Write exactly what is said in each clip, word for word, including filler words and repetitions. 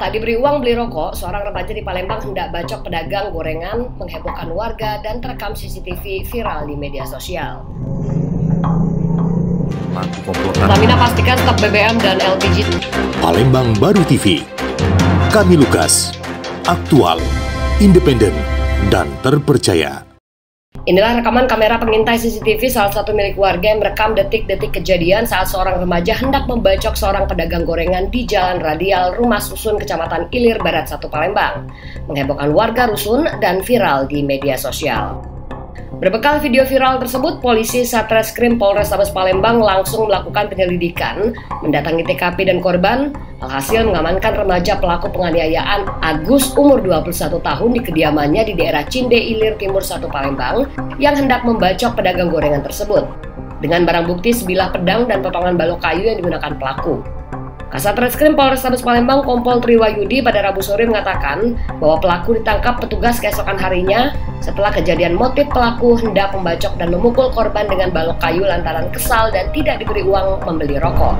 Tak diberi uang beli rokok, seorang remaja di Palembang hendak bacok pedagang gorengan, menghebohkan warga dan terekam C C T V viral di media sosial. Pertamina pastikan stok B B M dan L P G. Palembang Baru T V. Kami Lukas, aktual, independen, dan terpercaya. Inilah rekaman kamera pengintai C C T V salah satu milik warga yang merekam detik-detik kejadian saat seorang remaja hendak membacok seorang pedagang gorengan di Jalan Radial Rumah Susun, Kecamatan Ilir Barat satu, Palembang. Menghebohkan warga rusun dan viral di media sosial. Berbekal video viral tersebut, polisi Satreskrim Polrestabes Palembang langsung melakukan penyelidikan, mendatangi T K P dan korban, alhasil mengamankan remaja pelaku penganiayaan Agus umur dua puluh satu tahun di kediamannya di daerah Cinde Ilir Timur satu, Palembang, yang hendak membacok pedagang gorengan tersebut. Dengan barang bukti sebilah pedang dan potongan balok kayu yang digunakan pelaku. Kasat Reskrim Polrestabes Palembang Kompol Triwayudi pada Rabu sore mengatakan bahwa pelaku ditangkap petugas keesokan harinya setelah kejadian motif pelaku hendak membacok dan memukul korban dengan balok kayu lantaran kesal dan tidak diberi uang membeli rokok.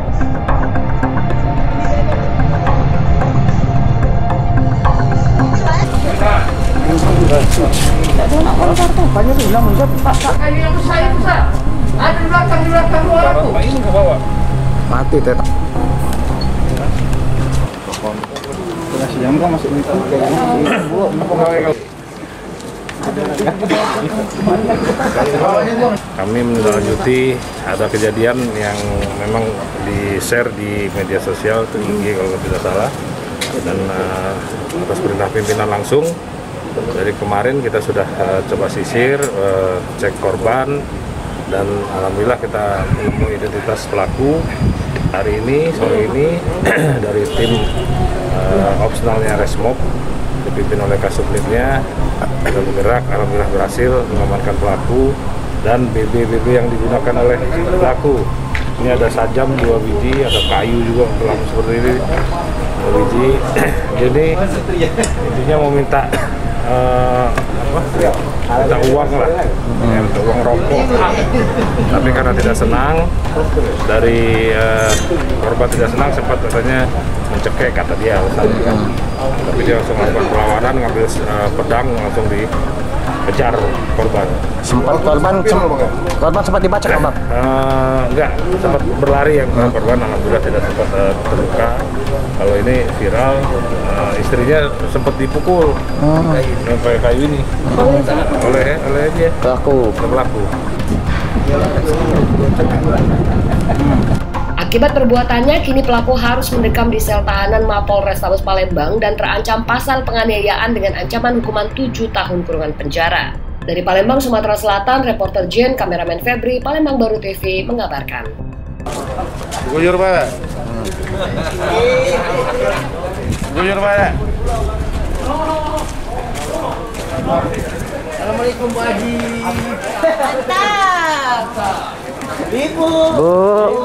Mati teh. Kami menindaklanjuti ada kejadian yang memang di-share di media sosial itu I G kalau tidak salah, dan uh, atas perintah pimpinan langsung dari kemarin kita sudah uh, coba sisir, uh, cek korban, dan alhamdulillah kita menemukan identitas pelaku. Hari ini, sore ini dari tim uh, opsionalnya Resmob dipimpin oleh Kasubnitnya sudah bergerak, alhamdulillah berhasil mengamankan pelaku dan B B B B yang digunakan oleh pelaku. Ini ada sajam dua biji, ada kayu juga pelaku seperti ini dua biji. Jadi intinya mau minta uh, apa? minta uang lah, ya, minta uang rokok. Tapi karena tidak senang, dari uh, korban tidak senang, sempat katanya mencekek kata dia alasannya. Tapi dia langsung melakukan perlawanan, ngambil uh, pedang, langsung dikejar korban. Sempat korban sem korban sempat dibacok, Bang? Uh, enggak, sempat berlari yang uh, korban, alhamdulillah tidak sempat uh, terluka. Kalau ini viral, uh, istrinya sempat dipukul hmm. dengan pakai kayu ini hmm. oleh oleh dia pelaku. pelaku. Akibat perbuatannya, kini pelaku harus mendekam di sel tahanan Mapol Restabes Palembang dan terancam pasal penganiayaan dengan ancaman hukuman tujuh tahun kurungan penjara. Dari Palembang, Sumatera Selatan, reporter Jen, kameramen Febri, Palembang Baru T V mengabarkan. Guyur Pak. Guyur Pak. Assalamualaikum Bu Haji. Mantap. Ibu. Bu.